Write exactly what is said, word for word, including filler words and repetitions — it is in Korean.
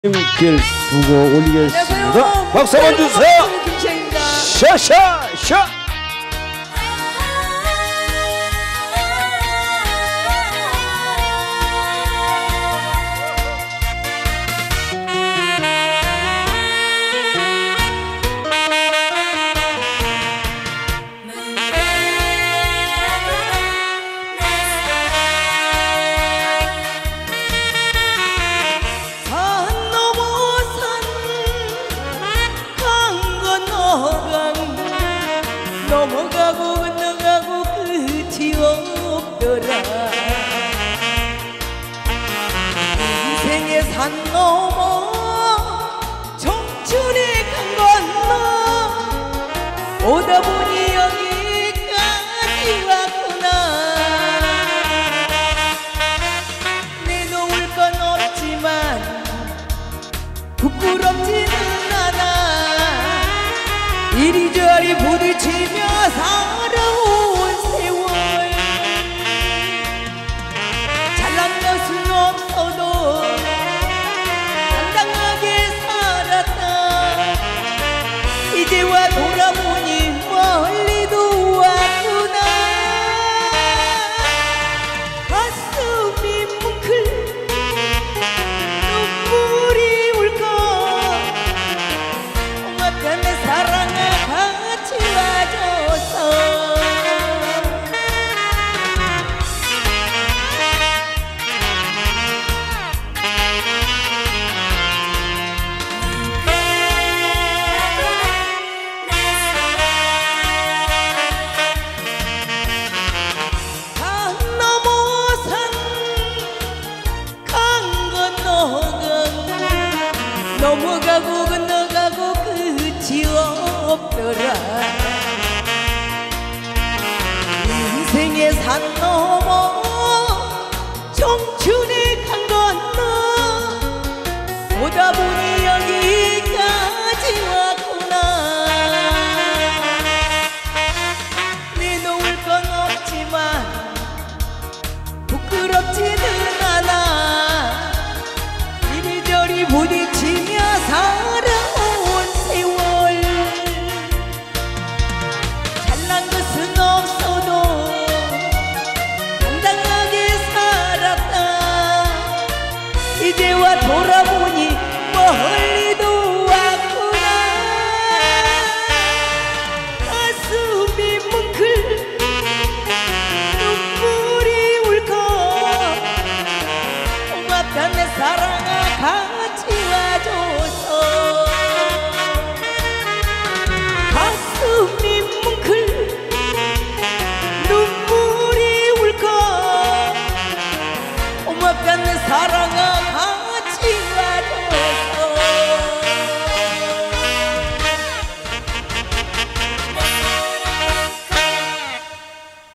길 두고 올리겠습니다. 박수 한번 주세요. 샤샤샤. 넘어가고 건너가고 끝이 없더라. 인생의 산 넘어 청춘의 강 건너 오다 보니 여기까지 왔구나. 내놓을 건 없지만 부끄럽지는 않아. 이리저리 부딪히며 살아온 세월 잘난 것은 없어도 당당하게 살았다. 이제와 돌아보니 멀리도 왔구나. 가슴이 뭉클 눈물이 울컥 고맙다 내 사랑아 같이 와줘서. 산 넘어 산 강 건너가고 넘어가고 건너가고 끝이 없더라. 인생의 산 넘어 청춘의 강 건너 오다 보니 여기까지 왔구나. 내놓을 건 없지만 부끄럽지는 않아. 이리저리 부딪